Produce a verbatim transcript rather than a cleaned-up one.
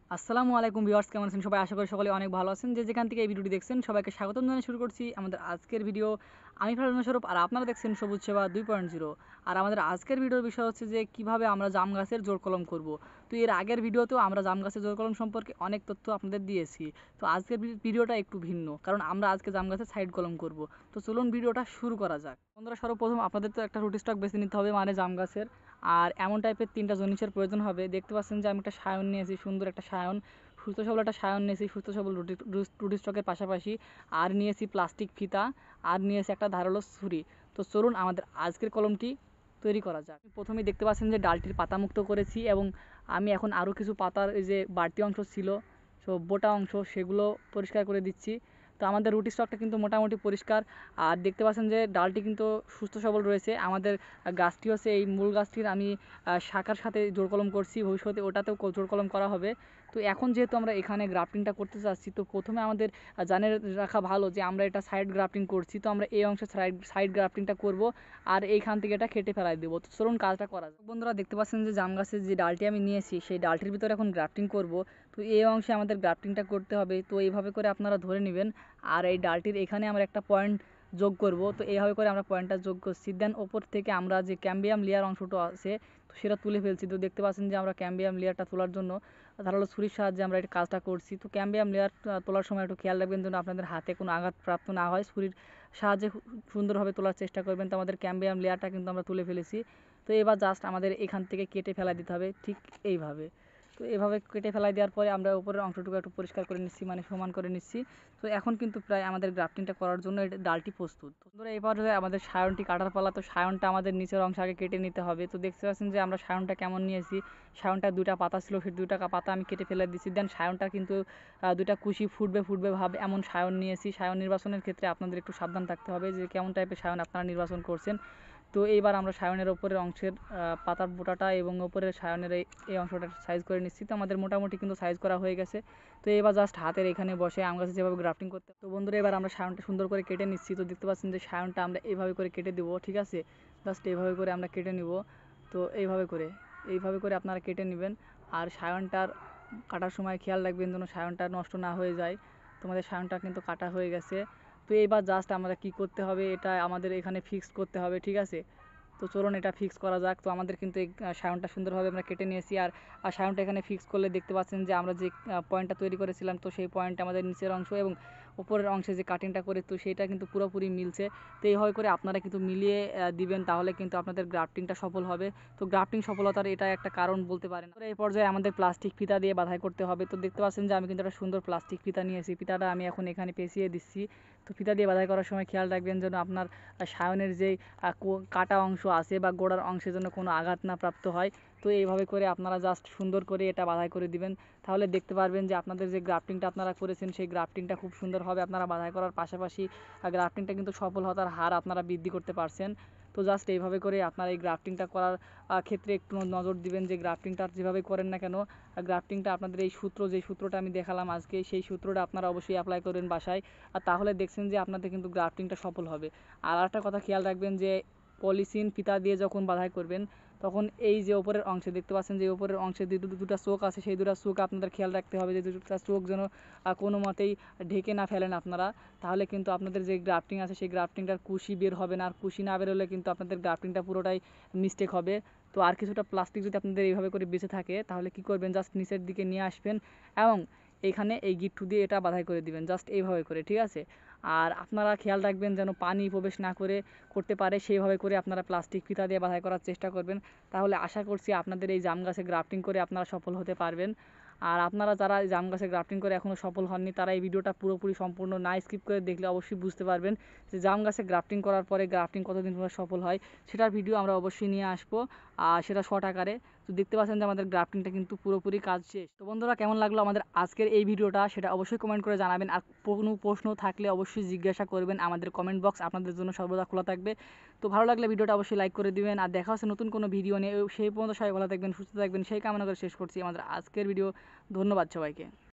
আসসালামু আলাইকুম ভিউয়ার্স, কেমন আছেন সবাই? আশা করি সকলে অনেক ভালো আছেন। যে যেখান থেকে এই ভিডিওটি দেখছেন সবাইকে স্বাগতম জানিয়ে শুরু করছি আমাদের আজকের ভিডিও। আমি ফারহানা স্বরূপ আর আপনারা দেখছেন সবুজ সেবা দুই পয়েন্ট জিরো। আর আমাদের আজকের ভিডিওর বিষয় হচ্ছে যে কিভাবে আমরা জাম গাছের জোড় কলম করব। তো এর আগের ভিডিওতেও আমরা জাম গাছের জোড় কলম সম্পর্কে অনেক তথ্য আপনাদের দিয়েছি। তো আজকের ভিডিওটা একটু ভিন্ন, কারণ আমরা আজকে জাম গাছের সাইড কলম করব। তো চলুন ভিডিওটা শুরু করা যাক। বন্ধুরা, সর্বপ্রথম আপনাদের তো একটা রুটি স্টক বেছে নিতে হবে, মানে জাম গাছের। আর এমন টাইপের তিনটা জিনিসের প্রয়োজন হবে। দেখতে পাচ্ছেন যে আমি একটা সায়ন নিয়েছি, সুন্দর একটা সায়ন। সুস্থ সবল একটা সায়ন নিয়েছি, সুস্থ সবল রুটি রুটি স্টকের পাশাপাশি। আর নিয়েছি প্লাস্টিক ফিতা, আর নিয়েছি একটা ধারালো ছুরি। তো চলুন আমাদের আজকের কলমটি তৈরি করা যাক। প্রথমেই দেখতে পাচ্ছেন যে ডালটির পাতা মুক্ত করেছি, এবং আমি এখন আরও কিছু পাতার এই যে বাড়তি অংশ ছিল, সো বোটা অংশ, সেগুলো পরিষ্কার করে দিচ্ছি। তো আমাদের রুটি স্টকটা কিন্তু মোটামুটি পরিষ্কার। আর দেখতে পাচ্ছেন যে ডালটি কিন্তু সুস্থ সবল রয়েছে। আমাদের গাছটি হচ্ছে এই মূল গাছটির আমি শাখার সাথে জোড় কলম করছি, ভবিষ্যতে ওটাতেও জোড় কলম করা হবে। তো এখন যেহেতু আমরা এখানে গ্রাফটিংটা করতে চাচ্ছি, তো প্রথমে আমাদের জানে রাখা ভালো যে আমরা এটা সাইড গ্রাফটিং করছি। তো আমরা এই অংশে সাইড সাইড গ্রাফটিংটা করব, আর এইখান থেকে এটা কেটে ফেলাই দেবো। তো চলুন কাজটা করা যায়। বন্ধুরা, দেখতে পাচ্ছেন যে জাম গাছের যে ডালটি আমি নিয়েছি, সেই ডালটির ভিতরে এখন গ্রাফটিং করব। তো এই অংশে আমাদের গ্রাফটিংটা করতে হবে। তো এইভাবে করে আপনারা ধরে নেবেন, আর এই ডালটির এখানে আমরা একটা পয়েন্ট যোগ করব। তো এইভাবে করে আমরা পয়েন্টটা যোগ করছি। দেন ওপর থেকে আমরা যে ক্যাম্বিয়াম লেয়ার অংশটা আছে, তো সেটা তুলে ফেলছি। তো দেখতে পাচ্ছেন যে আমরা ক্যাম্বিয়াম লেয়ারটা তোলার জন্য ধারালো ছুরির সাহায্যে আমরা এই কাজটা করছি। তো ক্যাম্বিয়াম লেয়ার তোলার সময় একটু খেয়াল রাখবেন যেন আপনাদের হাতে কোনো আঘাতপ্রাপ্ত না হয়। ছুরির সাহায্যে সুন্দরভাবে তোলার চেষ্টা করবেন। তো আমাদের ক্যাম্বিয়াম লেয়ারটা কিন্তু আমরা তুলে ফেলেছি। তো এবার জাস্ট আমাদের এখান থেকে কেটে ফেলা দিতে হবে, ঠিক এইভাবে। তো এভাবে কেটে ফেলাই দেওয়ার পরে আমরা উপরের অংশটুকু একটু পরিষ্কার করে নিচ্ছি, মানে সমান করে নিচ্ছি। তো এখন কিন্তু প্রায় আমাদের গ্রাফটিংটা করার জন্য এটা ডালটি প্রস্তুত। বন্ধুরা, এবার আমাদের সায়নটি কাটার পালা। তো সায়নটা আমাদের নিচের অংশ আগে কেটে নিতে হবে। তো দেখতে পাচ্ছেন যে আমরা সায়নটা কেমন নিয়েছি। সায়নটা দুইটা পাতা ছিল, সেই দুইটা পাতা আমি কেটে ফেলে দিচ্ছি। দেন সায়নটা কিন্তু দুইটা কুশি ফুটবে ফুটবে ভাব এমন সায়ন নিয়েছি। সায়ন নির্বাচনের ক্ষেত্রে আপনাদের একটু সাবধান থাকতে হবে যে কেমন টাইপের সায়ন আপনারা নির্বাচন করছেন। তো এইবার আমরা সায়নের ওপরের অংশের পাতার বোটাটা এবং ওপরের সায়নের এই অংশটা সাইজ করে নিচ্ছি। তো আমাদের মোটামুটি কিন্তু সাইজ করা হয়ে গেছে। তো এবার জাস্ট হাতের এখানে বসে আম গাছে যেভাবে গ্রাফটিং করতে। তো বন্ধুরা, এবার আমরা সায়নটা সুন্দর করে কেটে নিচ্ছি। তো দেখতে পাচ্ছেন যে সায়নটা আমরা এইভাবে করে কেটে দেবো, ঠিক আছে? জাস্ট এইভাবে করে আমরা কেটে নিব। তো এইভাবে করে এইভাবে করে আপনারা কেটে নেবেন। আর সায়নটার কাটার সময় খেয়াল রাখবেন যেন সায়নটা নষ্ট না হয়ে যায়। তোমাদের সায়নটা কিন্তু কাটা হয়ে গেছে। তো এবার জাস্ট আমরা কি করতে হবে, এটা আমাদের এখানে ফিক্স করতে হবে, ঠিক আছে? তো চলুন এটা ফিক্স করা যাক। তো আমাদের কিন্তু এই সায়নটা সুন্দরভাবে আমরা কেটে নিয়েছি। আর সায়নটা এখানে ফিক্স করলে দেখতে পাচ্ছেন যে আমরা যে পয়েন্টটা তৈরি করেছিলাম, তো সেই পয়েন্ট আমাদের নিচের অংশ এবং উপরের অংশে যে কাটিংটা করে, তো সেইটা কিন্তু পুরোপুরি মিলছে। তো এইভাবে করে আপনারা কিন্তু মিলিয়ে দিবেন, তাহলে কিন্তু আপনাদের গ্রাফটিংটা সফল হবে। তো গ্রাফটিং সফলতার এটা একটা কারণ বলতে পারেন। এই পর্যায়ে আমাদের প্লাস্টিক ফিতা দিয়ে বাঁধাই করতে হবে। তো দেখতে পাচ্ছেন যে আমি কিন্তু একটা সুন্দর প্লাস্টিক ফিতা নিয়েছি। ফিতাটা আমি এখন এখানে পেঁচিয়ে দিচ্ছি। তো ফিতা দিয়ে বাঁধাই করার সময় খেয়াল রাখবেন যেন আপনার সায়নের যেই কাটা অংশ আছে বা গোড়ার অংশের জন্য কোনো আঘাত না প্রাপ্ত হয়। তো এইভাবে করে আপনারা জাস্ট সুন্দর করে এটা বাঁধাই করে দিবেন। তাহলে দেখতে পারবেন যে আপনাদের যে গ্রাফটিংটা আপনারা করেছেন, সেই গ্রাফটিংটা খুব সুন্দর হবে। আপনারা বাঁধাই করার পাশাপাশি গ্রাফটিংটা কিন্তু সফলতার হার আপনারা বৃদ্ধি করতে পারছেন। তো জাস্ট এইভাবে করে আপনারা এই গ্রাফটিংটা করার ক্ষেত্রে একটু নজর দিবেন যে গ্রাফটিংটা যেভাবে করেন না কেন, গ্রাফটিংটা আপনাদের এই সূত্র, যে সূত্রটা আমি দেখালাম আজকে, সেই সূত্রটা আপনারা অবশ্যই অ্যাপ্লাই করবেন বাসায়। আর তাহলে দেখছেন যে আপনাদের কিন্তু গ্রাফটিংটা সফল হবে। আর একটা কথা খেয়াল রাখবেন যে পলিথিন ফিতা দিয়ে যখন বাঁধাই করবেন, তখন এই যে ওপরের অংশে দেখতে পাচ্ছেন যে ওপরের অংশে যে দুটো চোখ আছে, সেই দুটো চোখ আপনাদের খেয়াল রাখতে হবে যে দুটো চোখ যেন কোনো মতেই ঢেকে না ফেলেন আপনারা। তাহলে কিন্তু আপনাদের যে গ্রাফটিং আছে, সেই গ্রাফটিংটার কুশি বের হবে না। আর কুশি না বেরোলে কিন্তু আপনাদের গ্রাফটিংটা পুরোটাই মিস্টেক হবে। তো আর কিছুটা প্লাস্টিক যদি আপনাদের এইভাবে করে বেঁচে থাকে, তাহলে কি করবেন, জাস্ট নিচের দিকে নিয়ে আসবেন এবং এইখানে এই গিট্টু দিয়ে এটা বাঁধাই করে দিবেন, জাস্ট এইভাবে করে, ঠিক আছে? আর আপনারা খেয়াল রাখবেন যেন পানি প্রবেশ না করে করতে পারে, সেইভাবে করে আপনারা প্লাস্টিক ফিতা দিয়ে বাঁধাই করার চেষ্টা করবেন। তাহলে আশা করছি আপনাদের এই জাম গাছে গ্রাফটিং করে আপনারা সফল হতে পারবেন। আর আপনারা যারা জাম গাছে গ্রাফটিং করে এখনও সফল হননি, তারা এই ভিডিওটা পুরোপুরি সম্পূর্ণ না স্কিপ করে দেখলে অবশ্যই বুঝতে পারবেন যে জাম গাছে গ্রাফটিং করার পরে গ্রাফটিং কতদিন পরে সফল হয়। সেটার ভিডিও আমরা অবশ্যই নিয়ে আসবো, আর সেটা শর্ট আকারে। তো দেখতে পাচ্ছেন যে আমাদের গ্রাফটিংটা কিন্তু পুরোপুরি কাজ শেষ। তো বন্ধুরা, কেমন লাগলো আমাদের আজকের এই ভিডিওটা, সেটা অবশ্যই কমেন্ট করে জানাবেন। আর কোনো প্রশ্ন থাকলে অবশ্যই জিজ্ঞাসা করবেন, আমাদের কমেন্ট বক্স আপনাদের জন্য সর্বদা খোলা থাকবে। তো ভালো লাগলে ভিডিওটা অবশ্যই লাইক করে দিবেন। আর দেখা হচ্ছে নতুন কোনো ভিডিও নিয়ে। সেই পর্যন্ত সবাই ভালো থাকবেন, সুস্থ থাকবেন, সেই কামনা করে শেষ করছি আমাদের আজকের ভিডিও। ধন্যবাদ সবাইকে।